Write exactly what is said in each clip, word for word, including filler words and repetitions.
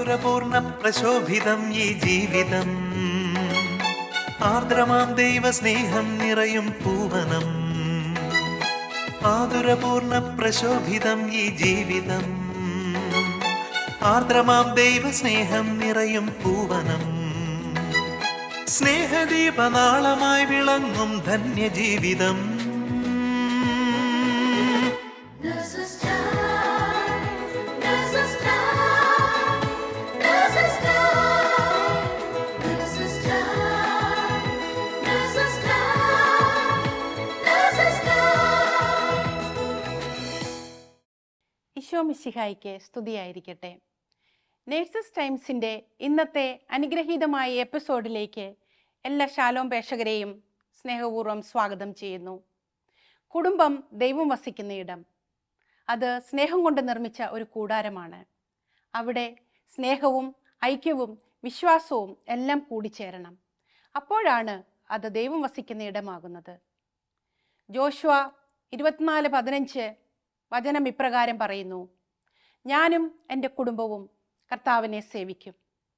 ആതുരപൂർണ്ണ പ്രശോഭിതം ഈ ജീവിതം, ആർദ്രമാം ദൈവ സ്നേഹം നിറയും പൂവനം. ആതുരപൂർണ്ണ പ്രശോഭിതം ഈ ജീവിതം, ആർദ്രമാം ദൈവ സ്നേഹം നിറയും പൂവനം. സ്നേഹദീപനാളമായി വിളങ്ങും ധന്യജീവിതം. ഈശോ മിശിഹായ്ക്ക് സ്തുതിയായിരിക്കട്ടെ. നേഴ്സസ് ടൈംസിൻ്റെ ഇന്നത്തെ അനുഗ്രഹീതമായ എപ്പിസോഡിലേക്ക് എല്ലാ ശാലോം പ്രേക്ഷകരെയും സ്നേഹപൂർവ്വം സ്വാഗതം ചെയ്യുന്നു. കുടുംബം ദൈവം വസിക്കുന്ന ഇടം, അത് സ്നേഹം കൊണ്ട് നിർമ്മിച്ച ഒരു കൂടാരമാണ്. അവിടെ സ്നേഹവും ഐക്യവും വിശ്വാസവും എല്ലാം കൂടിച്ചേരണം. അപ്പോഴാണ് അത് ദൈവം വസിക്കുന്ന ഇടമാകുന്നത്. ജോഷുവ ഇരുപത്തിനാല് പതിനഞ്ച് വചനം ഇപ്രകാരം പറയുന്നു: ഞാനും എൻ്റെ കുടുംബവും കർത്താവിനെ സേവിക്കും.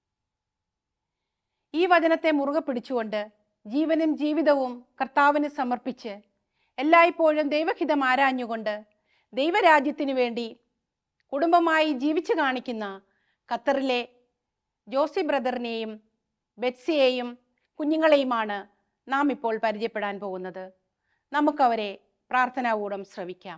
ഈ വചനത്തെ മുറുകെ പിടിച്ചുകൊണ്ട് ജീവനും ജീവിതവും കർത്താവിന് സമർപ്പിച്ച് എല്ലായ്പ്പോഴും ദൈവഹിതം ആരാഞ്ഞുകൊണ്ട് ദൈവരാജ്യത്തിനു വേണ്ടി കുടുംബമായി ജീവിച്ചു കാണിക്കുന്ന ഖത്തറിലെ ജോസി ബ്രദറിനെയും ബെറ്റ്സിയെയും കുഞ്ഞുങ്ങളെയുമാണ് നാം ഇപ്പോൾ പരിചയപ്പെടാൻ പോകുന്നത്. നമുക്കവരെ പ്രാർത്ഥനാപൂർവ്വം ശ്രവിക്കാം.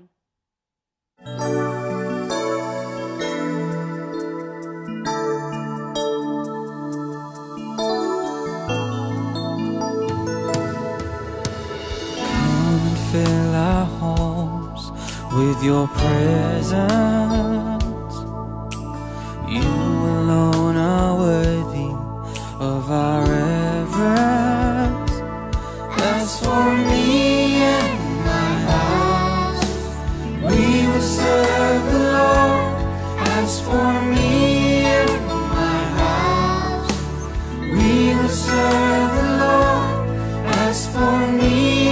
Fill our homes with your presence. You alone are worthy of our reverence. As for me and my house, we will serve the Lord. As for me and my house, we will serve the Lord. As for me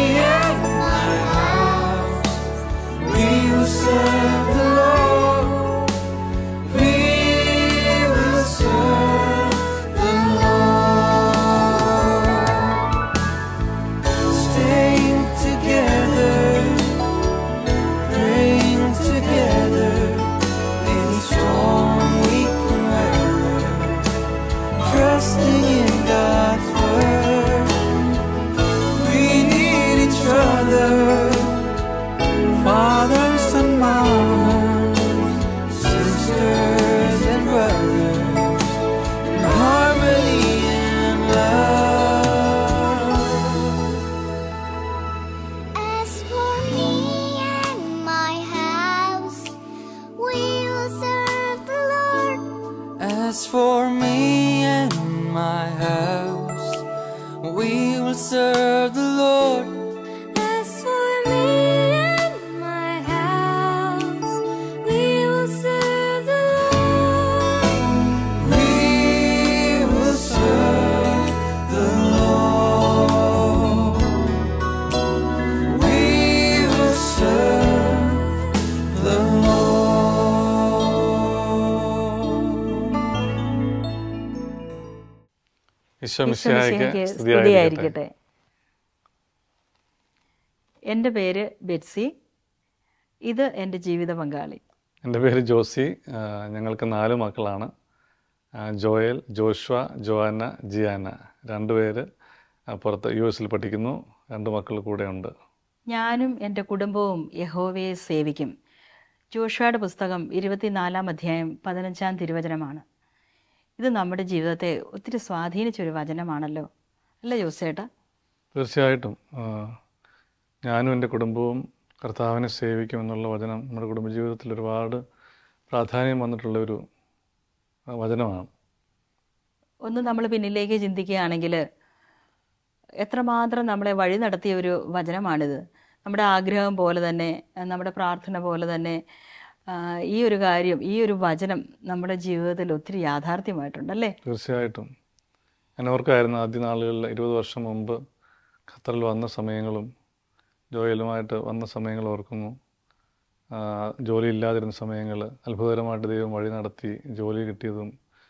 serve the Lord, we will serve the Lord. Staying together, praying together, any storm we can weather, trusting in God's word. We need each other, fathers and mothers, sisters and brothers, in harmony and love. As for me and my house, we will serve the Lord. As for me and my house, we will serve the Lord. As for me സ്തുതിയായിരിക്കട്ടെ. എൻ്റെ പേര് Betsy, ഇത് എൻ്റെ ജീവിത പങ്കാളി. എൻ്റെ പേര് ജോസി. ഞങ്ങൾക്ക് നാല് മക്കളാണ്: ജോയൽ, ജോഷ്വ, ജോഅന്ന, ജിയാന. രണ്ടുപേര് പുറത്ത് യു എസിൽ പഠിക്കുന്നു. രണ്ട് മക്കൾ കൂടെ ഉണ്ട്. ഞാനും എൻ്റെ കുടുംബവും യഹോവയെ സേവിക്കും. ജോഷ്വയുടെ പുസ്തകം ഇരുപത്തിനാലാം അധ്യായം പതിനഞ്ചാം തിരുവചനമാണ്. ഇത് നമ്മുടെ ജീവിതത്തെ ഒത്തിരി സ്വാധീനിച്ചൊരു വചനമാണല്ലോ, അല്ലേ ജോസേട്ടാ? തീർച്ചയായിട്ടും. ഞാനും എൻ്റെ കുടുംബവും കർത്താവിനെ സേവിക്കുമെന്നുള്ള വചനം നമ്മുടെ കുടുംബജീവിതത്തിൽ ഒരുപാട് പ്രാധാന്യം വന്നിട്ടുള്ള ഒരു വചനമാണ്. ഒന്ന് നമ്മൾ പിന്നിലേക്ക് ചിന്തിക്കുകയാണെങ്കിൽ എത്രമാത്രം നമ്മളെ വഴി നടത്തിയ ഒരു വചനമാണിത്. നമ്മുടെ ആഗ്രഹം പോലെ തന്നെ, നമ്മുടെ പ്രാർത്ഥന പോലെ തന്നെ ഈ ഒരു കാര്യം, ഈ ഒരു വചനം നമ്മുടെ ജീവിതത്തിൽ ഒത്തിരി യാഥാർത്ഥ്യമായിട്ടുണ്ടല്ലേ? തീർച്ചയായിട്ടും. ഞാൻ ഓർക്കായിരുന്നു ആദ്യ നാളുകളിൽ ഇരുപത് വർഷം മുമ്പ് ഖത്തറിൽ വന്ന സമയങ്ങളും ജോയലുമായിട്ട് വന്ന സമയങ്ങൾ ഓർക്കുന്നു. ജോലി ഇല്ലാതിരുന്ന സമയങ്ങൾ അത്ഭുതകരമായിട്ട് ദൈവം വഴി നടത്തി ജോലി കിട്ടിയതും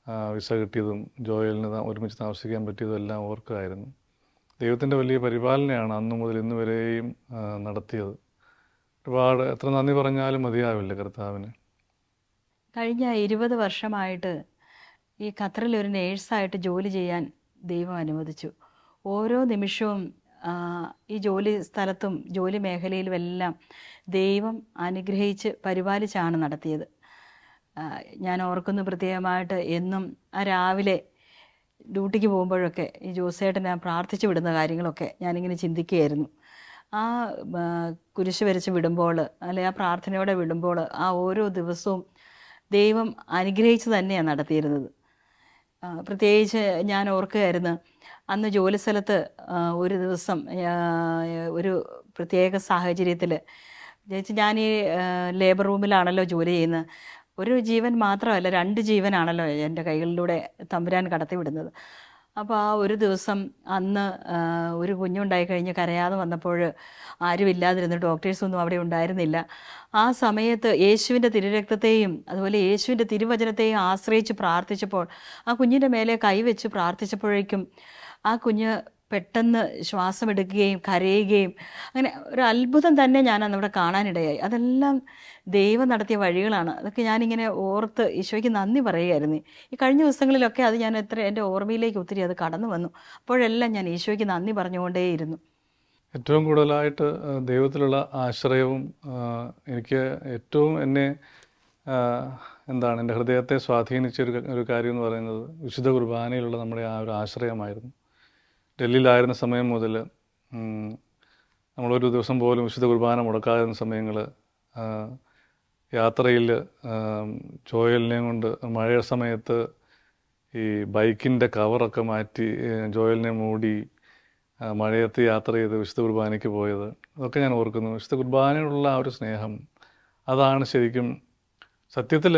വിസ കിട്ടിയതും ജോയലിന് ത- ഒരുമിച്ച് താമസിക്കാൻ പറ്റിയതും എല്ലാം ഓർക്കുമായിരുന്നു. ദൈവത്തിൻ്റെ വലിയ പരിപാലനയാണ് അന്നു മുതൽ ഇന്ന് വരെയും ആ, നടത്തിയത്. ഒരുപാട് എത്ര നന്ദി പറഞ്ഞാലും മതിയാവില്ല കർത്താവിന്. കഴിഞ്ഞ ഇരുപത് വർഷമായിട്ട് ഈ ഖത്തറിൽ ഒരു നേഴ്സായിട്ട് ജോലി ചെയ്യാൻ ദൈവം അനുവദിച്ചു. ഓരോ നിമിഷവും ആ, ഈ ജോലി സ്ഥലത്തും ജോലി മേഖലയിലും എല്ലാം ദൈവം അനുഗ്രഹിച്ച് പരിപാലിച്ചാണ് നടത്തിയത്. ആ, ഞാൻ ഓർക്കുന്നു പ്രത്യേകമായിട്ട് എന്നും ആ രാവിലെ ഡ്യൂട്ടിക്ക് പോകുമ്പോഴൊക്കെ ഈ ജോസേട്ടൻ ഞാൻ പ്രാർത്ഥിച്ചു വിടുന്ന കാര്യങ്ങളൊക്കെ ഞാനിങ്ങനെ ചിന്തിക്കുകയായിരുന്നു. ആ ആ, കുരിശ് വരച്ച് വിടുമ്പോൾ അല്ലെ ആ പ്രാർത്ഥനയോടെ വിടുമ്പോൾ ആ ഓരോ ദിവസവും ദൈവം അനുഗ്രഹിച്ച് തന്നെയാണ് നടത്തിയിരുന്നത്. ആ, പ്രത്യേകിച്ച് ഞാൻ ഓർക്കുകയായിരുന്നു അന്ന് ജോലി സ്ഥലത്ത് ആ, ഒരു ദിവസം ആ, ഒരു പ്രത്യേക സാഹചര്യത്തിൽ ചേച്ചി ഞാൻ ഈ ആ, ലേബർ റൂമിലാണല്ലോ ജോലി ചെയ്യുന്നത്. ഒരു ജീവൻ മാത്രമല്ല രണ്ട് ജീവനാണല്ലോ എൻ്റെ കൈകളിലൂടെ തമ്പുരാൻ കടത്തിവിടുന്നത്. അപ്പോൾ ആ ഒരു ദിവസം അന്ന് ആ, ഒരു കുഞ്ഞുണ്ടായി കഴിഞ്ഞ് കരയാതെ വന്നപ്പോൾ ആരുമില്ലാതിരുന്നു, ഡോക്ടേഴ്സൊന്നും അവിടെ ഉണ്ടായിരുന്നില്ല. ആ സമയത്ത് യേശുവിൻ്റെ തിരുരക്തത്തെയും അതുപോലെ യേശുവിൻ്റെ തിരുവചനത്തെയും ആശ്രയിച്ച് പ്രാർത്ഥിച്ചപ്പോൾ ആ കുഞ്ഞിൻ്റെ മേലെ കൈവച്ച് പ്രാർത്ഥിച്ചപ്പോഴേക്കും ആ കുഞ്ഞ് പെട്ടെന്ന് ശ്വാസമെടുക്കുകയും കരയുകയും അങ്ങനെ ഒരു അത്ഭുതം തന്നെ ഞാൻ അന്നവിടെ കാണാനിടയായി. അതെല്ലാം ദൈവം നടത്തിയ വഴികളാണ്. അതൊക്കെ ഞാനിങ്ങനെ ഓർത്ത് ഈശോയ്ക്ക് നന്ദി പറയുകയായിരുന്നു. ഈ കഴിഞ്ഞ ദിവസങ്ങളിലൊക്കെ അത് ഞാൻ എത്ര എൻ്റെ ഓർമ്മയിലേക്ക് ഒത്തിരി അത് കടന്നു വന്നു. അപ്പോഴെല്ലാം ഞാൻ ഈശോയ്ക്ക് നന്ദി പറഞ്ഞുകൊണ്ടേയിരുന്നു. ഏറ്റവും കൂടുതലായിട്ട് ആ, ദൈവത്തിലുള്ള ആശ്രയവും ആ, എനിക്ക് ഏറ്റവും എന്നെ ആ, എന്താണ് എൻ്റെ ഹൃദയത്തെ സ്വാധീനിച്ച ഒരു ഒരു കാര്യം എന്ന് പറയുന്നത് വിശുദ്ധ കുർബാനയിലുള്ള നമ്മുടെ ആ ഒരു ആശ്രയമായിരുന്നു. ഡൽഹിയിലായിരുന്ന സമയം മുതൽ നമ്മളൊരു ദിവസം പോലും വിശുദ്ധ കുർബാന മുടക്കാതിരുന്ന സമയങ്ങൾ, യാത്രയിൽ ജോയലിനെയും കൊണ്ട് മഴ സമയത്ത് ഈ ബൈക്കിൻ്റെ കവറൊക്കെ മാറ്റി ഏഹ്, ജോയലിനെ മൂടി ആ, മഴയത്ത് യാത്ര ചെയ്ത് വിശുദ്ധ കുർബാനയ്ക്ക് പോയത് അതൊക്കെ ഞാൻ ഓർക്കുന്നു. വിശുദ്ധ കുർബാനയോടുള്ള ആ ഒരു സ്നേഹം അതാണ് ശരിക്കും സത്യത്തിൽ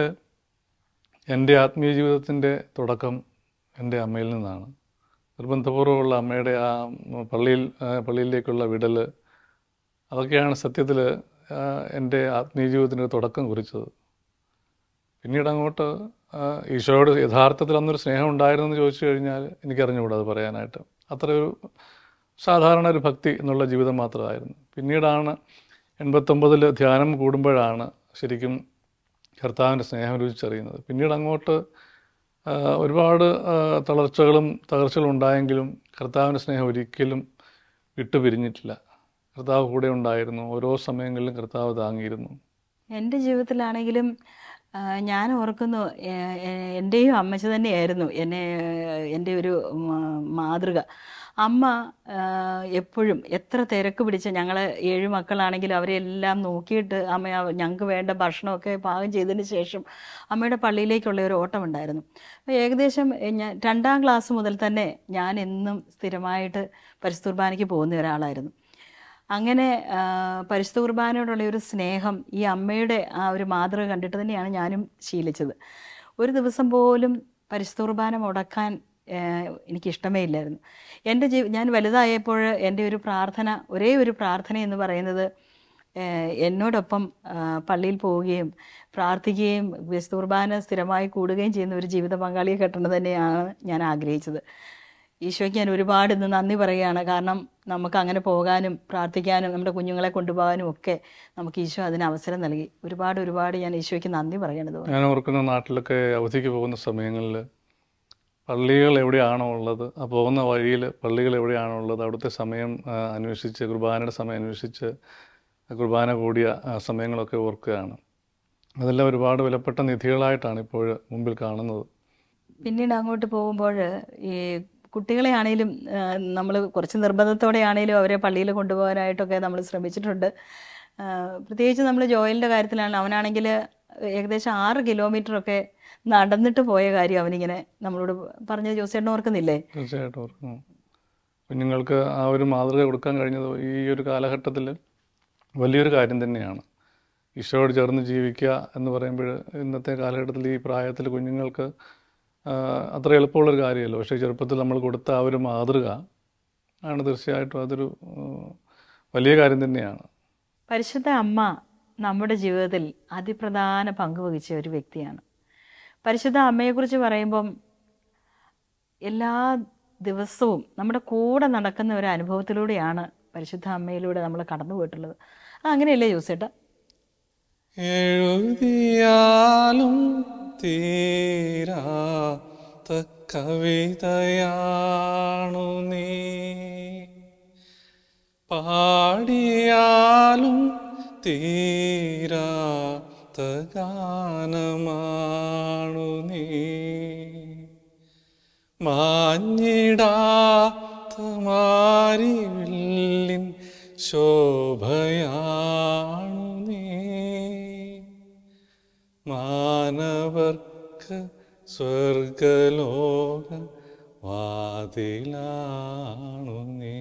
എൻ്റെ ആത്മീയ ജീവിതത്തിൻ്റെ തുടക്കം എൻ്റെ അമ്മയിൽ നിന്നാണ്. നിർബന്ധപൂർവ്വമുള്ള അമ്മയുടെ ആ പള്ളിയിൽ ആ, പള്ളിയിലേക്കുള്ള വിടൽ അതൊക്കെയാണ് സത്യത്തിൽ എൻ്റെ ആത്മീയ ജീവിതത്തിൻ്റെ തുടക്കം കുറിച്ചത്. പിന്നീട് അങ്ങോട്ട് ആ, ഈശോയോട് യഥാർത്ഥത്തിൽ അന്നൊരു സ്നേഹം ഉണ്ടായിരുന്നു എന്ന് ചോദിച്ചു കഴിഞ്ഞാൽ എനിക്കറിഞ്ഞുകൂടാ അത് പറയാനായിട്ട്. അത്ര ഒരു സാധാരണ ഒരു ഭക്തി എന്നുള്ള ജീവിതം മാത്രമായിരുന്നു. പിന്നീടാണ് എൺപത്തൊമ്പതിൽ ധ്യാനം കൂടുമ്പോഴാണ് ശരിക്കും കർത്താവിൻ്റെ സ്നേഹം രുചിച്ചറിയുന്നത്. പിന്നീട് അങ്ങോട്ട് ആ, ഒരുപാട് ആ, തളർച്ചകളും തകർച്ചകളും ഉണ്ടായെങ്കിലും കർത്താവിൻ്റെ സ്നേഹം ഒരിക്കലും വിട്ടുപിരിഞ്ഞിട്ടില്ല. കർത്താവ് കൂടെ ഉണ്ടായിരുന്നു. ഓരോ സമയങ്ങളിലും കർത്താവ് താങ്ങിയിരുന്നു. എൻ്റെ ജീവിതത്തിലാണെങ്കിലും ആ, ഞാൻ ഓർക്കുന്നു എ- എ- എൻ്റെയും അമ്മച്ചി തന്നെയായിരുന്നു എന്നെ എൻ്റെ ഒരു മാ- മാതൃക. അമ്മ ആ, എപ്പോഴും എത്ര തിരക്ക് പിടിച്ച ഞങ്ങൾ ഏഴ് മക്കളാണെങ്കിലും അവരെല്ലാം നോക്കിയിട്ട് അമ്മ അവ- ഞങ്ങൾക്ക് വേണ്ട ഭക്ഷണമൊക്കെ പാകം ചെയ്തതിന് ശേഷം അമ്മയുടെ പള്ളിയിലേക്കുള്ള ഒരു ഓട്ടം ഉണ്ടായിരുന്നു. അപ്പോൾ ഏകദേശം എ, ഞാൻ രണ്ടാം ക്ലാസ് മുതൽ തന്നെ ഞാൻ എന്നും സ്ഥിരമായിട്ട് പരിശുദ്ധ കുർബാനയ്ക്ക് പോകുന്ന ഒരാളായിരുന്നു. അങ്ങനെ ആ, പരിശുദ്ധ കുർബാനയോടുള്ള ഒരു സ്നേഹം ഈ അമ്മയുടെ ആ ഒരു മാതൃക കണ്ടിട്ട് തന്നെയാണ് ഞാനും ശീലിച്ചത്. ഒരു ദിവസം പോലും പരിശുദ്ധ കുർബാന മുടക്കാൻ ഏഹ്, എനിക്കിഷ്ടമേ ഇല്ലായിരുന്നു. എൻ്റെ ജീ ഞാൻ വലുതായപ്പോൾ എൻ്റെ ഒരു പ്രാർത്ഥന, ഒരേ ഒരു പ്രാർത്ഥന എന്ന് പറയുന്നത് ഏഹ്, എന്നോടൊപ്പം ആ, പള്ളിയിൽ പോവുകയും പ്രാർത്ഥിക്കുകയും പരിശുദ്ധ കുർബാന സ്ഥിരമായി കൂടുകയും ചെയ്യുന്ന ഒരു ജീവിത പങ്കാളിയെ കിട്ടേണ്ടത് തന്നെയാണ് ഞാൻ ആഗ്രഹിച്ചത്. ഈശോയ്ക്ക് ഞാൻ ഒരുപാട് ഇന്ന് നന്ദി പറയുകയാണ്. കാരണം നമുക്ക് അങ്ങനെ പോകാനും പ്രാർത്ഥിക്കാനും നമ്മുടെ കുഞ്ഞുങ്ങളെ കൊണ്ടുപോകാനും ഒക്കെ നമുക്ക് ഈശോ അതിന് അവസരം നൽകി. ഒരുപാട് ഒരുപാട് ഞാൻ ഈശോയ്ക്ക് നന്ദി പറയണത്. ഞാൻ ഓർക്കുന്ന നാട്ടിലൊക്കെ അവധിക്ക് പോകുന്ന സമയങ്ങളിൽ പള്ളികൾ എവിടെയാണോ ഉള്ളത്, ആ പോകുന്ന വഴിയിൽ പള്ളികൾ എവിടെയാണോ ഉള്ളത് അവിടുത്തെ സമയം ആ, അന്വേഷിച്ച് കുർബാനയുടെ സമയം അന്വേഷിച്ച് കുർബാന കൂടിയ ആ, സമയങ്ങളൊക്കെ ഓർക്കുകയാണ്. അതെല്ലാം ഒരുപാട് വിലപ്പെട്ട നിധികളായിട്ടാണ് ഇപ്പോൾ മുമ്പിൽ കാണുന്നത്. പിന്നീട് അങ്ങോട്ട് പോകുമ്പോൾ ഈ കുട്ടികളെ ആണെങ്കിലും നമ്മൾ കുറച്ച് നിർബന്ധത്തോടെ ആണെങ്കിലും അവരെ പള്ളിയിൽ കൊണ്ടുപോകാനായിട്ടൊക്കെ നമ്മൾ ശ്രമിച്ചിട്ടുണ്ട്. ആ, പ്രത്യേകിച്ച് നമ്മൾ ജോയലിൻ്റെ കാര്യത്തിലാണ്. അവനാണെങ്കിൽ ഏകദേശം ആറ് കിലോമീറ്ററൊക്കെ നടന്നിട്ട് പോയ കാര്യം അവനിങ്ങനെ നമ്മളോട് പറഞ്ഞ ജോസേട്ടൻ ഓർക്കുന്നില്ലേ? തീർച്ചയായിട്ടും ഓർക്കുന്നു. കുഞ്ഞുങ്ങൾക്ക് ആ ഒരു മാതൃക കൊടുക്കാൻ കഴിഞ്ഞത് ഈ ഒരു കാലഘട്ടത്തിൽ വലിയൊരു കാര്യം തന്നെയാണ്. ഈശോയോട് ചേർന്ന് ജീവിക്കുക എന്ന് പറയുമ്പോൾ ഇന്നത്തെ കാലഘട്ടത്തിൽ ഈ പ്രായത്തിൽ കുഞ്ഞുങ്ങൾക്ക് ആ, അത്ര എളുപ്പമുള്ളൊരു കാര്യമല്ല. പക്ഷേ ചെറുപ്പത്തിൽ നമ്മൾ കൊടുത്ത ആ ഒരു മാതൃക ആണ് തീർച്ചയായിട്ടും അതൊരു ആ, വലിയ കാര്യം തന്നെയാണ്. പരിശുദ്ധ അമ്മ നമ്മുടെ ജീവിതത്തിൽ അതിപ്രധാന പങ്ക് വഹിച്ച ഒരു വ്യക്തിയാണ്. പരിശുദ്ധ അമ്മയെക്കുറിച്ച് പറയുമ്പം എല്ലാ ദിവസവും നമ്മുടെ കൂടെ നടക്കുന്ന ഒരു അനുഭവത്തിലൂടെയാണ് പരിശുദ്ധ അമ്മയിലൂടെ നമ്മൾ കടന്നു പോയിട്ടുള്ളത്. അങ്ങനെയല്ലേ ജോസേട്ടാ? എഴുതിയാലും തീരാത്ത കവിതയാണു നീ, പാടിയാലും തീരാത്ത ഗാനമാണു നീ, മാഞ്ഞിടാത്ത മാരിവില്ലിൻ ശോഭയാണു നീ, മാനവർക്ക് സ്വർഗലോക വാതിലാണു നീ.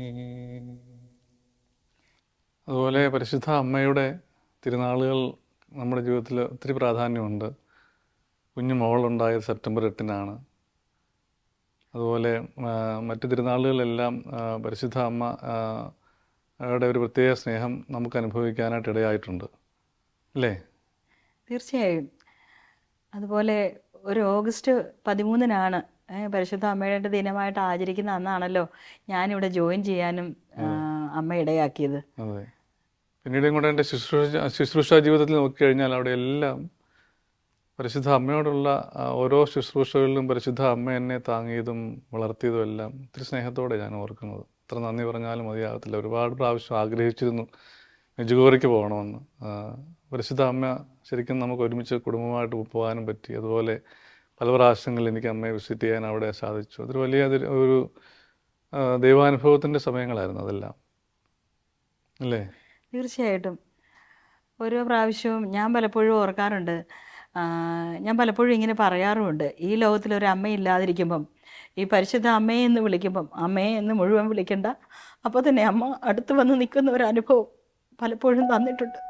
അതുപോലെ പരിശുദ്ധ അമ്മയുടെ തിരുനാളുകൾ നമ്മുടെ ജീവിതത്തിൽ ഒത്തിരി പ്രാധാന്യമുണ്ട്. കുഞ്ഞു മോളുണ്ടായത് സെപ്റ്റംബർ എട്ടിനാണ്. അതുപോലെ മറ്റു തിരുനാളുകളെല്ലാം പരിശുദ്ധ അമ്മ യുടെ ഒരു പ്രത്യേക സ്നേഹം നമുക്ക് അനുഭവിക്കാനായിട്ട് ഇടയായിട്ടുണ്ട്, അല്ലേ? തീർച്ചയായും. അതുപോലെ ഒരു ഓഗസ്റ്റ് പതിമൂന്നിനാണ് പരിശുദ്ധ അമ്മയുടെ ദിനമായിട്ട് ആചരിക്കുന്ന അന്നാണല്ലോ ഞാനിവിടെ ജോയിൻ ചെയ്യാനും അമ്മ ഇടയാക്കിയത്. അതെ. പിന്നീട് ഇങ്ങോട്ട് എൻ്റെ ശുശ്രൂഷ ശുശ്രൂഷ ജീവിതത്തിൽ നോക്കിക്കഴിഞ്ഞാൽ അവിടെ എല്ലാം പരിശുദ്ധ അമ്മയോടുള്ള ഓരോ ശുശ്രൂഷകളിലും പരിശുദ്ധ അമ്മ എന്നെ താങ്ങിയതും വളർത്തിയതും എല്ലാം ഒത്തിരി സ്നേഹത്തോടെ ഞാൻ ഓർക്കുന്നത്. എത്ര നന്ദി പറഞ്ഞാലും മതിയാകത്തില്ല. ഒരുപാട് പ്രാവശ്യം ആഗ്രഹിച്ചിരുന്നു മെജുഗോറിക്ക് പോകണമെന്ന്. പരിശുദ്ധ അമ്മ ശരിക്കും നമുക്ക് ഒരുമിച്ച് കുടുംബമായിട്ട് പോകാനും പറ്റി. അതുപോലെ പല പ്രാവശ്യങ്ങളിൽ എനിക്ക് അമ്മയെ വിസിറ്റ് ചെയ്യാൻ അവിടെ സാധിച്ചു. അതൊരു വലിയ ഒരു ദൈവാനുഭവത്തിൻ്റെ സമയങ്ങളായിരുന്നു അതെല്ലാം, അല്ലേ? തീർച്ചയായിട്ടും. ഓരോ പ്രാവശ്യവും ഞാൻ പലപ്പോഴും ഓർക്കാറുണ്ട്, ഞാൻ പലപ്പോഴും ഇങ്ങനെ പറയാറുമുണ്ട്, ഈ ലോകത്തിലൊരു അമ്മയില്ലാതിരിക്കുമ്പം ഈ പരിശുദ്ധ അമ്മയെ എന്ന് വിളിക്കുമ്പം അമ്മയെ എന്ന് മുഴുവൻ വിളിക്കണ്ട, അപ്പോൾ തന്നെ അമ്മ അടുത്ത് വന്ന് നിൽക്കുന്ന ഒരു അനുഭവം പലപ്പോഴും തന്നിട്ടുണ്ട്.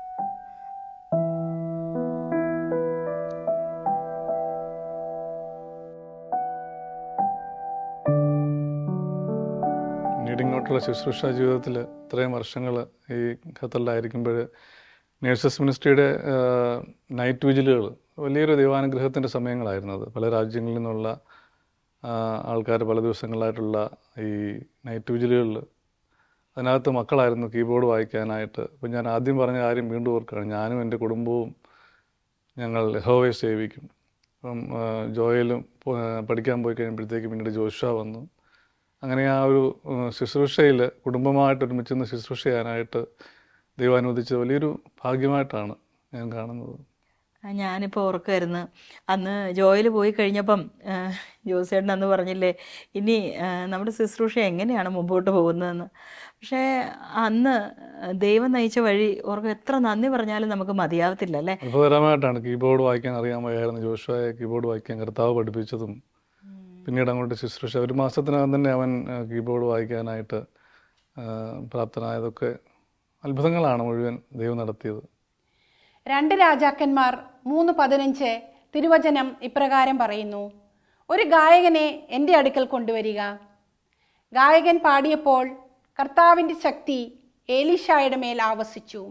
പിന്നീട് ഇങ്ങോട്ടുള്ള ശുശ്രൂഷ ജീവിതത്തിൽ ഇത്രയും വർഷങ്ങൾ ഈ ഖത്തറിലായിരിക്കുമ്പോൾ നേഴ്സസ് മിനിസ്ട്രിയുടെ നൈറ്റ് വിജിലുകൾ വലിയൊരു ദൈവാനുഗ്രഹത്തിൻ്റെ സമയങ്ങളായിരുന്നു അത്. പല രാജ്യങ്ങളിൽ നിന്നുള്ള ആൾക്കാർ പല ദിവസങ്ങളായിട്ടുള്ള ഈ നൈറ്റ് വിജിലുകളിൽ അതിനകത്ത് മക്കളായിരുന്നു കീബോർഡ് വായിക്കാനായിട്ട്. അപ്പം ഞാൻ ആദ്യം പറഞ്ഞ കാര്യം വീണ്ടും ഓർക്കുകയാണ്. ഞാനും എൻ്റെ കുടുംബവും ഞങ്ങൾ യഹോവയെ സേവിക്കും. അപ്പം ജോയലും പഠിക്കാൻ പോയി കഴിയുമ്പോഴത്തേക്ക് പിന്നീട് ജോഷുവ വന്നു. അങ്ങനെ ആ ഒരു ശുശ്രൂഷയിൽ കുടുംബമായിട്ട് ഒരുമിച്ച് നിന്ന് ശുശ്രൂഷ ചെയ്യാനായിട്ട് ദൈവം അനുവദിച്ചത് വലിയൊരു ഭാഗ്യമായിട്ടാണ് ഞാൻ കാണുന്നത്. ഞാനിപ്പോൾ ഓർക്കുമായിരുന്നു, അന്ന് ജോയിൽ പോയി കഴിഞ്ഞപ്പം ജോസേട്ടൻ അന്ന് പറഞ്ഞില്ലേ ഇനി നമ്മുടെ ശുശ്രൂഷ എങ്ങനെയാണ് മുമ്പോട്ട് പോകുന്നതെന്ന്. പക്ഷേ അന്ന് ദൈവം നയിച്ച വഴി ഓർക്കും എത്ര നന്ദി പറഞ്ഞാലും നമുക്ക് മതിയാവത്തില്ല, അല്ലേ? അത്ഭുതകരമായിട്ടാണ്. കീബോർഡ് വായിക്കാൻ അറിയാൻ വയ്യായിരുന്നു ജോഷുവയെ കീബോർഡ് വായിക്കാൻ കർത്താവ് പഠിപ്പിച്ചതും പിന്നീട് അങ്ങോട്ട് ശുശ്രൂഷ ഒരു മാസത്തിനകം തന്നെ അവൻ കീബോർഡ് വായിക്കാനായിട്ട് പ്രാപ്തനായതൊക്കെ അത്ഭുതങ്ങളാണ് മുഴുവൻ ദൈവം നടത്തിയത്. രണ്ട് രാജാക്കന്മാർ മൂന്ന് പതിനഞ്ച് തിരുവചനം ഇപ്രകാരം പറയുന്നു, ഒരു ഗായകനെ എൻ്റെ അടുക്കൽ കൊണ്ടുവരിക. ഗായകൻ പാടിയപ്പോൾ കർത്താവിൻ്റെ ശക്തി ഏലീശായുടെ മേൽ ആവസിച്ചു.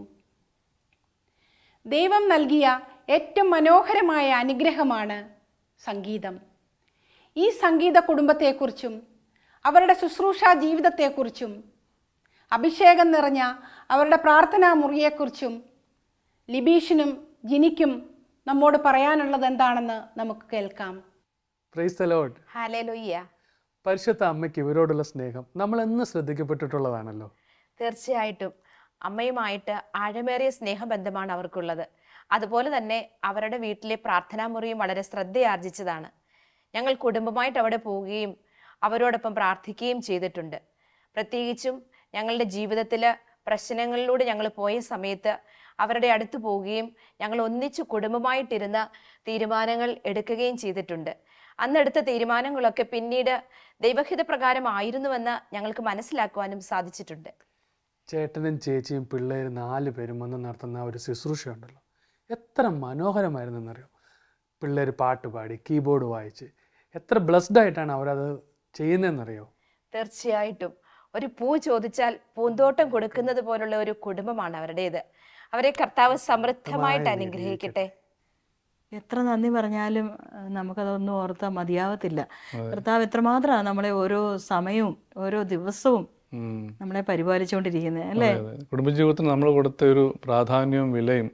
ദൈവം നൽകിയ ഏറ്റവും മനോഹരമായ അനുഗ്രഹമാണ് സംഗീതം. ഈ സംഗീത കുടുംബത്തെക്കുറിച്ചും അവരുടെ ശുശ്രൂഷാ ജീവിതത്തെക്കുറിച്ചും അഭിഷേകം നിറഞ്ഞ അവരുടെ പ്രാർത്ഥനാ മുറിയെക്കുറിച്ചും ലിബീഷിനും ജിനിക്കും നമ്മോട് പറയാനുള്ളത് എന്താണെന്ന് നമുക്ക് കേൾക്കാം. Praise the lord. ഹല്ലേലൂയ. പരിശുദ്ധ അമ്മയ്ക്ക് ഇവരോടുള്ള സ്നേഹം നമ്മൾ എന്ന് ശ്രദ്ധിക്കപ്പെട്ടിട്ടുള്ളതാണല്ലോ. തീർച്ചയായിട്ടും അമ്മയുമായിട്ട് ആഴമേറിയ സ്നേഹബന്ധമാണ് അവർക്കുള്ളത്. അതുപോലെ തന്നെ അവരുടെ വീട്ടിലെ പ്രാർത്ഥനാ മുറിയും വളരെ ശ്രദ്ധയാർജിച്ചതാണ്. ഞങ്ങൾ കുടുംബമായിട്ട് അവിടെ പോവുകയും അവരോടൊപ്പം പ്രാർത്ഥിക്കുകയും ചെയ്തിട്ടുണ്ട്. പ്രത്യേകിച്ചും ഞങ്ങളുടെ ജീവിതത്തിൽ പ്രശ്നങ്ങളിലൂടെ ഞങ്ങൾ പോയ സമയത്ത് അവരുടെ അടുത്ത് പോവുകയും ഞങ്ങൾ ഒന്നിച്ചു കുടുംബമായിട്ടിരുന്ന് തീരുമാനങ്ങൾ എടുക്കുകയും ചെയ്തിട്ടുണ്ട്. അന്നെടുത്ത തീരുമാനങ്ങളൊക്കെ പിന്നീട് ദൈവഹിത പ്രകാരമായിരുന്നുവെന്ന് ഞങ്ങൾക്ക് മനസ്സിലാക്കുവാനും സാധിച്ചിട്ടുണ്ട്. ചേട്ടനും ചേച്ചിയും പിള്ളേരും നാല് പേരും വന്ന് നടത്തുന്ന ഒരു ശുശ്രൂഷ ഉണ്ടല്ലോ, എത്ര മനോഹരമായിരുന്നെന്നറിയോ. പിള്ളേർ പാട്ട് പാടി കീബോർഡ് വായിച്ച് എത്ര ബ്ലെസ്ഡ് ആയിട്ടാണ് അവരത് ചെയ്യുന്നതെന്നറിയോ. തീർച്ചയായിട്ടും ഒരു പൂ ചോദിച്ചാൽ പൂന്തോട്ടം കൊടുക്കുന്നത് പോലുള്ള ഒരു കുടുംബമാണ് അവരുടേത്. അവരെ കർത്താവ് സമൃദ്ധമായിട്ട് അനുഗ്രഹിക്കട്ടെ. എത്ര നന്ദി പറഞ്ഞാലും ആ, നമുക്കതൊന്നും ഓർത്താൽ മതിയാവത്തില്ല. കർത്താവ് എത്രമാത്രമാണ് നമ്മളെ ഓരോ സമയവും ഓരോ ദിവസവും ഉം. നമ്മളെ പരിപാലിച്ചുകൊണ്ടിരിക്കുന്നത് അല്ലേ? അതെ, അതെ. കുടുംബജീവിതത്തിന് നമ്മൾ കൊടുത്ത ഒരു പ്രാധാന്യവും വിലയും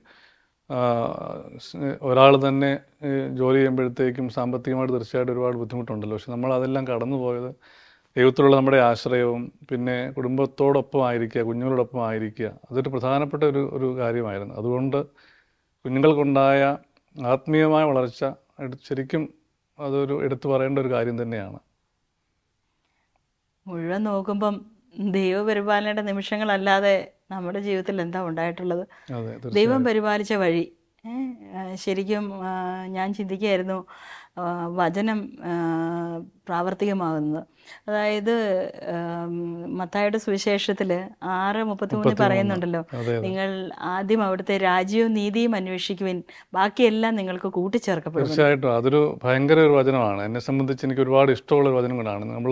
ഒരാൾ തന്നെ ഈ ജോലി ചെയ്യുമ്പോഴത്തേക്കും സാമ്പത്തികമായിട്ട് തീർച്ചയായിട്ടും ഒരുപാട് ബുദ്ധിമുട്ടുണ്ടല്ലോ. പക്ഷെ നമ്മൾ അതെല്ലാം കടന്നു പോയത് ദൈവത്തിലുള്ള നമ്മുടെ ആശ്രയവും പിന്നെ കുടുംബത്തോടൊപ്പം ആയിരിക്കുക, കുഞ്ഞുങ്ങളോടൊപ്പം ആയിരിക്കുക, അതൊരു പ്രധാനപ്പെട്ട ഒരു ഒരു കാര്യമായിരുന്നു. അതുകൊണ്ട് കുഞ്ഞുങ്ങൾക്കുണ്ടായ ആത്മീയമായ വളർച്ച എടു- ശരിക്കും അതൊരു എടുത്തു പറയേണ്ട ഒരു കാര്യം തന്നെയാണ്. മുഴുവൻ നോക്കുമ്പം ദൈവപരിപാലനയുടെ നിമിഷങ്ങളല്ലാതെ നമ്മുടെ ജീവിതത്തിൽ എന്താ ഉണ്ടായിട്ടുള്ളത്? അതെ, ദൈവം തീർച്ചയായും. പരിപാലിച്ച വഴി ഏ, ആ, ശരിക്കും ആ, ഞാൻ ചിന്തിക്കുകയായിരുന്നു ആ, വചനം ആ, പ്രാവർത്തികമാകുന്നത്. അതായത് ആം, മത്തായിയുടെ സുവിശേഷത്തിൽ ആറ് മുപ്പത്തിമൂന്നിൽ മുപ്പത്തിമൂന്ന്. പറയുന്നുണ്ടല്ലോ, അതെ, അതെ. നിങ്ങൾ ആദ്യം അവിടുത്തെ രാജ്യവും നീതിയും അന്വേഷിക്കുവിൻ, ബാക്കിയെല്ലാം നിങ്ങൾക്ക് കൂട്ടിച്ചേർക്കപ്പെടും. തീർച്ചയായിട്ടും അതൊരു ഭയങ്കര ഒരു വചനമാണ്. എന്നെ സംബന്ധിച്ച് എനിക്ക് ഒരുപാട് ഇഷ്ടമുള്ള ഒരു വചനം കൂടാണ്. നമ്മൾ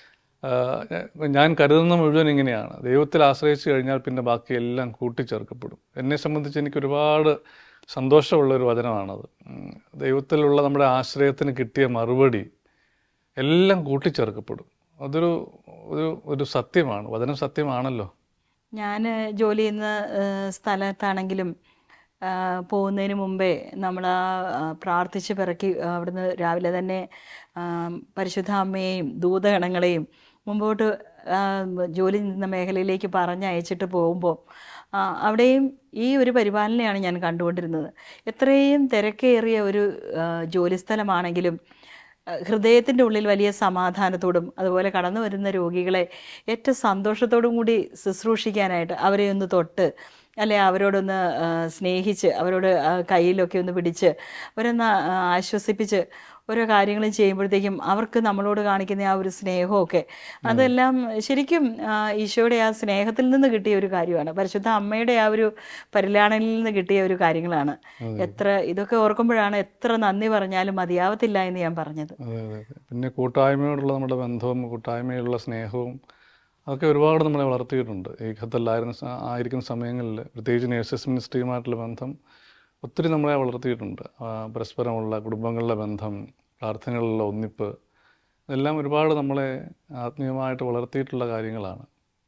ഞാൻ കരുതുന്ന മുഴുവൻ ഇങ്ങനെയാണ്, ദൈവത്തിൽ ആശ്രയിച്ച് കഴിഞ്ഞാൽ പിന്നെ ബാക്കി എല്ലാം കൂട്ടിച്ചേർക്കപ്പെടും. എന്നെ സംബന്ധിച്ച് എനിക്ക് ഒരുപാട് സന്തോഷമുള്ള ഒരു വചനമാണത്. ഉം. ദൈവത്തിലുള്ള നമ്മുടെ ആശ്രയത്തിന് കിട്ടിയ മറുപടി എല്ലാം കൂട്ടിച്ചേർക്കപ്പെടും. അതൊരു ഒരു ഒരു സത്യമാണ്, വചനം സത്യമാണല്ലോ. ഞാൻ ജോലി ചെയ്യുന്ന ഏഹ്, സ്ഥലത്താണെങ്കിലും ആ, പോകുന്നതിന് മുമ്പേ നമ്മൾ ആ ആ, പ്രാർത്ഥിച്ച് പിറക്കി അവിടുന്ന് രാവിലെ തന്നെ ആ, പരിശുദ്ധ അമ്മയെയും ദൂതഗണങ്ങളെയും മുമ്പോട്ട് ആ, ജോലി ചെയ്യുന്ന മേഖലയിലേക്ക് പറഞ്ഞയച്ചിട്ട് പോകുമ്പോൾ ആ, അവിടെയും ഈ ഒരു പരിപാലനയാണ് ഞാൻ കണ്ടുകൊണ്ടിരുന്നത്. എത്രയും തിരക്കേറിയ ഒരു ആ, ജോലി സ്ഥലമാണെങ്കിലും ഹൃദയത്തിൻ്റെ ഉള്ളിൽ വലിയ സമാധാനത്തോടും അതുപോലെ കടന്നു വരുന്ന രോഗികളെ ഏറ്റവും സന്തോഷത്തോടും കൂടി ശുശ്രൂഷിക്കാനായിട്ട് അവരെ ഒന്ന് തൊട്ട് അല്ലെ അവരോടൊന്ന് ആ, സ്നേഹിച്ച് അവരോട് ആ, കയ്യിലൊക്കെ ഒന്ന് പിടിച്ച് അവരൊന്ന് ആ, ആശ്വസിപ്പിച്ച് ഓരോ കാര്യങ്ങളും ചെയ്യുമ്പോഴത്തേക്കും അവർക്ക് നമ്മളോട് കാണിക്കുന്ന ആ ഒരു സ്നേഹമൊക്കെ അതെല്ലാം ശരിക്കും ആ, ഈശോയുടെ ആ സ്നേഹത്തിൽ നിന്ന് കിട്ടിയ ഒരു കാര്യമാണ്. പരിശുദ്ധ അമ്മയുടെ ആ ഒരു പരിലാളനയിൽ നിന്ന് കിട്ടിയ ഒരു കാര്യങ്ങളാണ്. എത്ര ഇതൊക്കെ ഓർക്കുമ്പോഴാണ് എത്ര നന്ദി പറഞ്ഞാലും മതിയാവത്തില്ല എന്ന് ഞാൻ പറഞ്ഞത്. അതെ, അതെ, അതെ. പിന്നെ കൂട്ടായ്മയോടുള്ള നമ്മുടെ ബന്ധവും കൂട്ടായ്മയുള്ള സ്നേഹവും അതൊക്കെ ഒരുപാട് നമ്മളെ വളർത്തിയിട്ടുണ്ട്. ഈ ഖത്തറിലായിരുന്ന സ- ആയിരിക്കുന്ന സമയങ്ങളിൽ പ്രത്യേകിച്ച് നേഴ്സസ് മിനിസ്ട്രിയുമായിട്ടുള്ള ബന്ധം ഒത്തിരി നമ്മളെ വളർത്തിയിട്ടുണ്ട്. ആ, പരസ്പരമുള്ള കുടുംബങ്ങളിലെ ബന്ധം, പ്രാർത്ഥനകളിലുള്ള ഒന്നിപ്പ്, ഇതെല്ലാം ഒരുപാട് നമ്മളെ ആത്മീയമായിട്ട് വളർത്തിയിട്ടുള്ള കാര്യങ്ങളാണ്.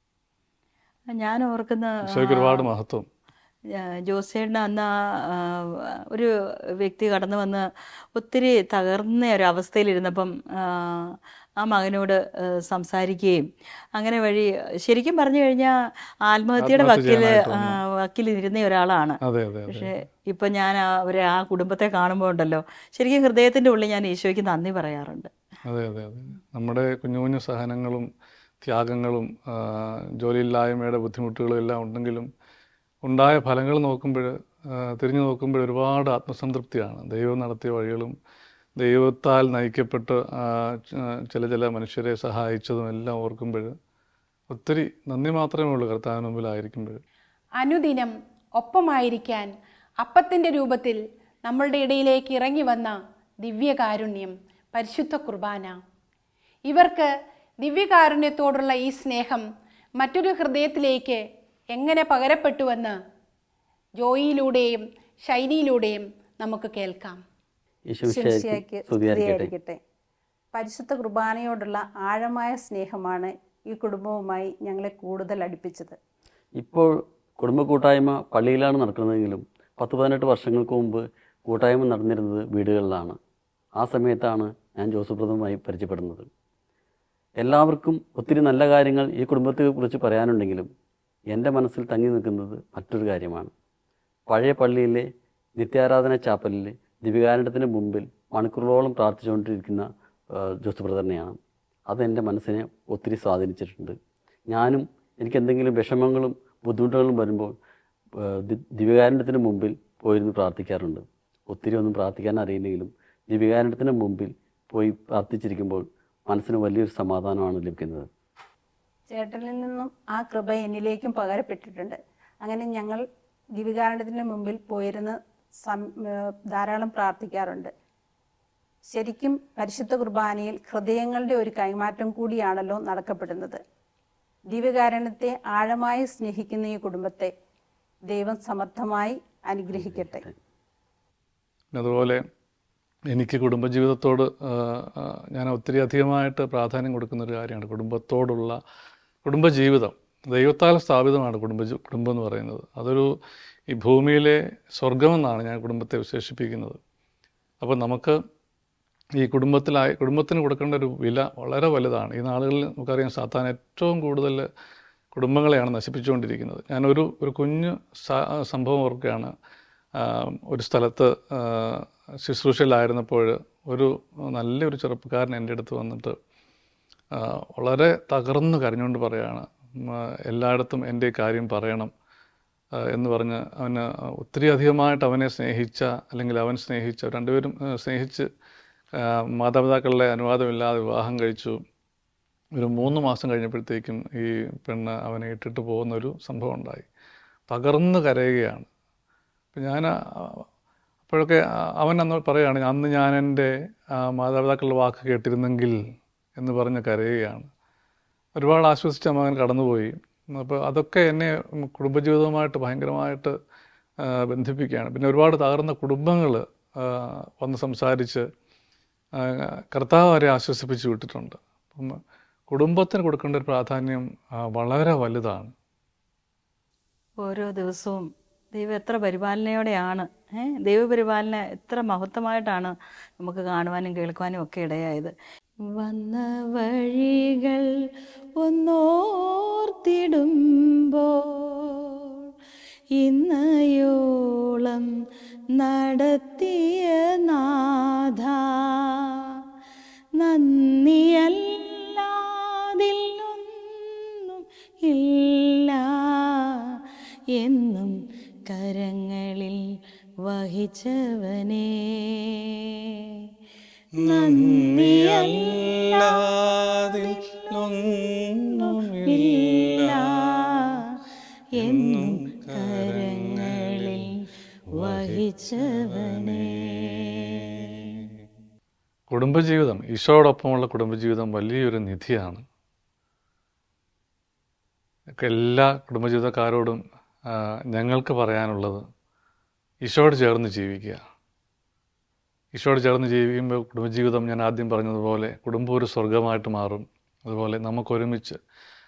ഞാൻ ഓർക്കുന്ന ഈശോയ്ക്ക് ഒരുപാട് മഹത്വം. ജോസേട്ടന് അന്ന് ആ, ആ, ഒരു വ്യക്തി കടന്നു വന്ന് ഒത്തിരി തകർന്ന ഒരു അവസ്ഥയിലിരുന്നപ്പം ആ, ആ മകനോട് ആ, സംസാരിക്കുകയും അങ്ങനെ വഴി ശരിക്കും പറഞ്ഞു കഴിഞ്ഞാൽ ആത്മഹത്യയുടെ ആത്മഹത്യ വക്കീല് ചെയ്യാനായിട്ട് ആ, വക്കീലിരുന്ന ഒരാളാണ്. അതെ, അതെ, അതെ. പക്ഷെ ഇപ്പം ഞാൻ ആ- അവരെ ആ കുടുംബത്തെ കാണുമ്പോൾ ഉണ്ടല്ലോ ശരിക്കും ഹൃദയത്തിൻ്റെ ഉള്ളിൽ ഞാൻ ഈശോയ്ക്ക് നന്ദി പറയാറുണ്ട്. അതെ, അതെ, അതെ. നമ്മുടെ കുഞ്ഞു കുഞ്ഞു സഹനങ്ങളും ത്യാഗങ്ങളും ആ, ജോലിയില്ലായ്മയുടെ ബുദ്ധിമുട്ടുകളും എല്ലാം ഉണ്ടെങ്കിലും ഉണ്ടായ ഫലങ്ങൾ നോക്കുമ്പോൾ തിരിഞ്ഞു നോക്കുമ്പോൾ ഒരുപാട് ആത്മസംതൃപ്തിയാണ്. ദൈവം നടത്തിയ വഴികളും ദൈവത്താൽ നയിക്കപ്പെട്ട് ആ, ച- ചില ചില മനുഷ്യരെ സഹായിച്ചതും എല്ലാം ഓർക്കുമ്പോൾ ഒത്തിരി നന്ദി മാത്രമേ ഉള്ളൂ കർത്താവിന് മുമ്പിലായിരിക്കുമ്പോൾ. അനുദിനം ഒപ്പമായിരിക്കാൻ അപ്പത്തിൻ്റെ രൂപത്തിൽ നമ്മളുടെ ഇടയിലേക്ക് ഇറങ്ങി വന്ന ദിവ്യകാരുണ്യം പരിശുദ്ധ കുർബാന. ഇവർക്ക് ദിവ്യകാരുണ്യത്തോടുള്ള ഈ സ്നേഹം മറ്റൊരു ഹൃദയത്തിലേക്ക് എങ്ങനെ പകരപ്പെട്ടുവെന്ന് ജോയിയിലൂടെയും ശൈലിയിലൂടെയും നമുക്ക് കേൾക്കാം. ശംശിയായ്ക്ക് സ്തുതിയായിരിക്കട്ടെ. പരിശുദ്ധ കുർബാനയോടുള്ള ആഴമായ സ്നേഹമാണ് ഈ കുടുംബവുമായി ഞങ്ങളെ കൂടുതൽ അടുപ്പിച്ചത്. ഇപ്പോൾ കുടുംബ കൂട്ടായ്മ പള്ളിയിലാണ് നടക്കുന്നതെങ്കിലും പത്ത് പതിനെട്ട് വർഷങ്ങൾക്ക് മുമ്പ് കൂട്ടായ്മ നടന്നിരുന്നത് വീടുകളിലാണ്. ആ സമയത്താണ് ഞാൻ ജോസഫ് ബ്രദറുമായി പരിചയപ്പെടുന്നത്. എല്ലാവർക്കും ഒത്തിരി നല്ല കാര്യങ്ങൾ ഈ കുടുംബത്തെക്കുറിച്ച് പറയാനുണ്ടെങ്കിലും എൻ്റെ മനസ്സിൽ തങ്ങി നിൽക്കുന്നത് മറ്റൊരു കാര്യമാണ്. പഴയ പള്ളിയിലെ നിത്യാരാധന ചാപ്പലിൽ ദിവികാരണത്തിന് മുമ്പിൽ മണിക്കൂറുകളോളം പ്രാർത്ഥിച്ചുകൊണ്ടിരിക്കുന്ന ജോസഫ് ബ്രദറിനെയാണ്. അതെൻ്റെ മനസ്സിനെ ഒത്തിരി സ്വാധീനിച്ചിട്ടുണ്ട്. ഞാനും എനിക്ക് എന്തെങ്കിലും വിഷമങ്ങളും ബുദ്ധിമുട്ടുകളും വരുമ്പോൾ ദിവികാരണത്തിന് മുമ്പിൽ പോയിരുന്ന് പ്രാർത്ഥിക്കാറുണ്ട്. ഒത്തിരി ഒന്നും പ്രാർത്ഥിക്കാൻ അറിയില്ലെങ്കിലും ദിവികാരണത്തിന് മുമ്പിൽ പോയി പ്രാർത്ഥിച്ചിരിക്കുമ്പോൾ മനസ്സിന് വലിയൊരു സമാധാനമാണ് ലഭിക്കുന്നത്. ചേട്ടനിൽ നിന്നും ആ കൃപ എന്നിലേക്കും പകരപ്പെട്ടിട്ടുണ്ട്. അങ്ങനെ ഞങ്ങൾ ദിവികാരണത്തിന് മുമ്പിൽ പോയിരുന്ന് സം ധാരാളം പ്രാർത്ഥിക്കാറുണ്ട്. ശരിക്കും പരിശുദ്ധ കുർബാനയിൽ ഹൃദയങ്ങളുടെ ഒരു കൈമാറ്റം കൂടിയാണല്ലോ നടക്കപ്പെടുന്നത്. ദിവ്യകാരുണ്യത്തെ ആഴമായി സ്നേഹിക്കുന്ന ഈ കുടുംബത്തെ ദൈവം സമർത്ഥമായി അനുഗ്രഹിക്കട്ടെ. പിന്നെ അതുപോലെ എനിക്ക് കുടുംബജീവിതത്തോട് ഞാൻ ഒത്തിരി അധികമായിട്ട് പ്രാധാന്യം കൊടുക്കുന്നൊരു കാര്യമാണ് കുടുംബത്തോടുള്ള കുടുംബജീവിതം. ദൈവത്താൽ സ്ഥാപിതമാണ് കുടുംബ കുടുംബം എന്ന് പറയുന്നത്. അതൊരു ഈ ഭൂമിയിലെ സ്വർഗമെന്നാണ് ഞാൻ കുടുംബത്തെ വിശേഷിപ്പിക്കുന്നത്. അപ്പോൾ നമുക്ക് ഈ കുടുംബത്തിലായി കുടുംബത്തിന് കൊടുക്കേണ്ട ഒരു വില വളരെ വലുതാണ്. ഈ നാളുകളിൽ നമുക്കറിയാം സാത്താൻ ഏറ്റവും കൂടുതൽ കുടുംബങ്ങളെയാണ് നശിപ്പിച്ചുകൊണ്ടിരിക്കുന്നത്. ഞാനൊരു ഒരു കുഞ്ഞു സംഭവം ഓർക്കുകയാണ്. ഒരു സ്ഥലത്ത് ശുശ്രൂഷയിലായിരുന്നപ്പോൾ ഒരു നല്ലൊരു ചെറുപ്പക്കാരൻ എൻ്റെ അടുത്ത് വന്നിട്ട് വളരെ തകർന്നു കരഞ്ഞുകൊണ്ട് പറയുകയാണ്, എല്ലായിടത്തും എൻ്റെ കാര്യം പറയണം എന്ന് പറഞ്ഞ് അവന് ഒത്തിരി അധികമായിട്ട് അവനെ സ്നേഹിച്ച അല്ലെങ്കിൽ അവൻ സ്നേഹിച്ച രണ്ടുപേരും സ്നേഹിച്ച് മാതാപിതാക്കളുടെ അനുവാദമില്ലാതെ വിവാഹം കഴിച്ചു. ഒരു മൂന്ന് മാസം കഴിഞ്ഞപ്പോഴത്തേക്കും ഈ പെണ്ണ് അവനെ ഇട്ടിട്ട് പോകുന്നൊരു സംഭവം ഉണ്ടായി. തകർന്ന് കരയുകയാണ്. അപ്പം ഞാൻ അപ്പോഴൊക്കെ അവൻ അന്ന് പറയുകയാണ്, അന്ന് ഞാൻ എൻ്റെ മാതാപിതാക്കളുടെ വാക്ക് കേട്ടിരുന്നെങ്കിൽ എന്ന് പറഞ്ഞ് കരയുകയാണ്. ഒരുപാട് ആശ്വസിച്ച മകൻ കടന്നുപോയി. അപ്പോൾ അതൊക്കെ എന്നെ കുടുംബജീവിതവുമായിട്ട് ഭയങ്കരമായിട്ട് ബന്ധിപ്പിക്കുകയാണ്. പിന്നെ ഒരുപാട് തകർന്ന കുടുംബങ്ങൾ വന്ന് സംസാരിച്ച് കർത്താവ് വരെ ആശ്വസിപ്പിച്ച് വിട്ടിട്ടുണ്ട്. അപ്പം കുടുംബത്തിന് കൊടുക്കേണ്ട ഒരു പ്രാധാന്യം വളരെ വലുതാണ്. ഓരോ ദിവസവും ദൈവം എത്ര പരിപാലനയോടെയാണ് ഏഹ് ദൈവപരിപാലന എത്ര മഹത്വമായിട്ടാണ് നമുക്ക് കാണുവാനും കേൾക്കുവാനും ഒക്കെ ഇടയായത്. വന്ന വഴികൾ ഒന്നോർത്തിടുമ്പോൾ ഇന്നയോളം നടത്തിയ നാഥ നന്ദിയല്ലാതില്ലൊന്നും ഇല്ല എന്നും കരങ്ങളിൽ വഹിച്ചവനേ നന്ദിയല്ലാതില്ലൊന്നുമില്ല എന്നും കരങ്ങളിൽ വഹിച്ചവനേ. കുടുംബജീവിതം, ഈശോയോടൊപ്പമുള്ള കുടുംബജീവിതം വലിയൊരു നിധിയാണ്. എല്ലാ കുടുംബജീവിതക്കാരോടും ഞങ്ങൾക്ക് പറയാനുള്ളത് ഈശോയോട് ചേർന്ന് ജീവിക്കുക. ഈശോയോട് ചേർന്ന് ജീവിക്കുമ്പോൾ കുടുംബജീവിതം ഞാൻ ആദ്യം പറഞ്ഞതുപോലെ കുടുംബം ഒരു സ്വർഗമായിട്ട് മാറും. അതുപോലെ നമുക്കൊരുമിച്ച്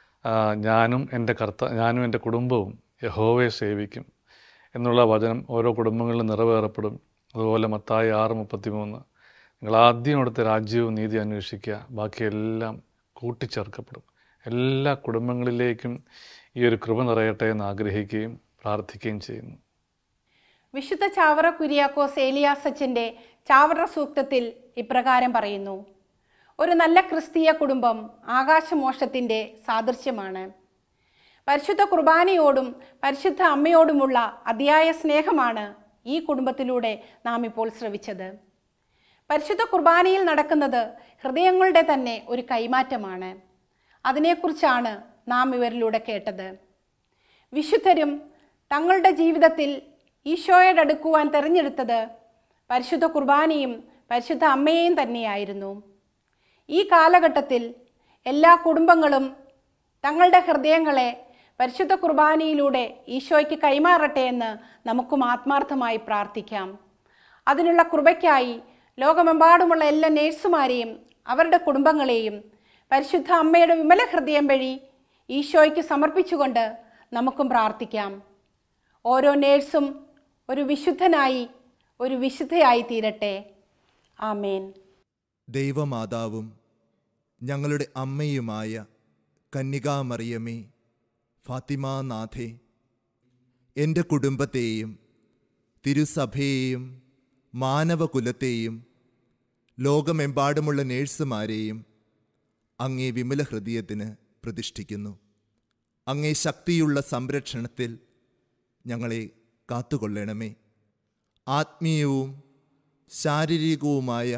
ഞാനും എൻ്റെ കർത്ത ഞാനും എൻ്റെ കുടുംബവും യഹോവയെ സേവിക്കും എന്നുള്ള വചനം ഓരോ കുടുംബങ്ങളിലും നിറവേറപ്പെടും. അതുപോലെ മത്തായി ആറ് മുപ്പത്തി മൂന്ന് നിങ്ങൾ ആദ്യം അവിടുത്തെ രാജ്യവും നീതി അന്വേഷിക്കുക, ബാക്കിയെല്ലാം കൂട്ടിച്ചേർക്കപ്പെടും. എല്ലാ കുടുംബങ്ങളിലേക്കും ഈ ഒരു കൃപ നിറയട്ടെ എന്ന് ആഗ്രഹിക്കുകയും പ്രാർത്ഥിക്കുകയും ചെയ്യുന്നു. വിശുദ്ധ ചാവറ കുര്യാക്കോസ് ഏലിയാസച്ചൻ്റെ ചാവറ സൂക്തത്തിൽ ഇപ്രകാരം പറയുന്നു: ഒരു നല്ല ക്രിസ്തീയ കുടുംബം ആകാശമോക്ഷത്തിൻ്റെ സാദൃശ്യമാണ്. പരിശുദ്ധ കുർബാനയോടും പരിശുദ്ധ അമ്മയോടുമുള്ള അതിയായ സ്നേഹമാണ് ഈ കുടുംബത്തിലൂടെ നാം ഇപ്പോൾ ശ്രവിച്ചത്. പരിശുദ്ധ കുർബാനയിൽ നടക്കുന്നത് ഹൃദയങ്ങളുടെ തന്നെ ഒരു കൈമാറ്റമാണ്. അതിനെക്കുറിച്ചാണ് നാം ഇവരിലൂടെ കേട്ടത്. വിശുദ്ധരും തങ്ങളുടെ ജീവിതത്തിൽ ഈശോയോട് അടുക്കുവാൻ തിരഞ്ഞെടുത്തത് പരിശുദ്ധ കുർബാനയും പരിശുദ്ധ അമ്മയെയും തന്നെയായിരുന്നു. ഈ കാലഘട്ടത്തിൽ എല്ലാ കുടുംബങ്ങളും തങ്ങളുടെ ഹൃദയങ്ങളെ പരിശുദ്ധ കുർബാനയിലൂടെ ഈശോയ്ക്ക് കൈമാറട്ടെ എന്ന് നമുക്കും ആത്മാർത്ഥമായി പ്രാർത്ഥിക്കാം. അതിനുള്ള കൃപയ്ക്കായി ലോകമെമ്പാടുമുള്ള എല്ലാ നേഴ്സുമാരെയും അവരുടെ കുടുംബങ്ങളെയും പരിശുദ്ധ അമ്മയുടെ വിമല ഹൃദയം വഴി ഈശോയ്ക്ക് സമർപ്പിച്ചുകൊണ്ട് നമുക്കും പ്രാർത്ഥിക്കാം. ഓരോ നേഴ്സും ഒരു വിശുദ്ധനായി ഒരു വിശുദ്ധയായി തീരട്ടെ. ആമേൻ. ദൈവമാതാവും ഞങ്ങളുടെ അമ്മയുമായ കന്യകാമറിയമേ, ഫാത്തിമാനാഥേ, എൻ്റെ കുടുംബത്തെയും തിരുസഭയെയും മാനവകുലത്തെയും ലോകമെമ്പാടുമുള്ള നേഴ്സുമാരെയും അങ്ങേ വിമല ഹൃദയത്തിന് പ്രതിഷ്ഠിക്കുന്നു. അങ്ങേ ശക്തിയുള്ള സംരക്ഷണത്തിൽ ഞങ്ങളെ കാത്തുകൊള്ളണമേ. ആത്മീയവും ശാരീരികവുമായ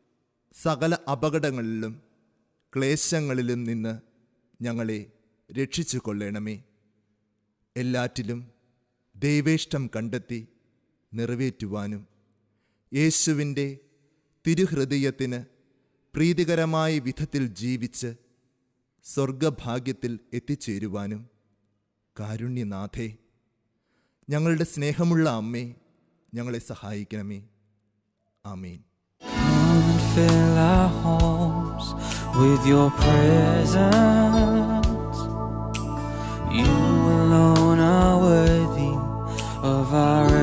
സകല അപകടങ്ങളിലും ക്ലേശങ്ങളിലും നിന്ന് ഞങ്ങളെ രക്ഷിച്ചു കൊള്ളണമേ. എല്ലാറ്റിലും ദൈവേഷ്ടം കണ്ടെത്തി നിറവേറ്റുവാനും യേശുവിൻ്റെ തിരുഹൃദയത്തിന് പ്രീതികരമായ വിധത്തിൽ ജീവിച്ച് സ്വർഗഭാഗ്യത്തിൽ എത്തിച്ചേരുവാനും കാരുണ്യനാഥേ, ഞങ്ങളുടെ സ്നേഹമുള്ള അമ്മേ, ഞങ്ങളെ സഹായിക്കണമേ. ആമീൻ. Come and fill our homes with your presence. You alone are worthy of our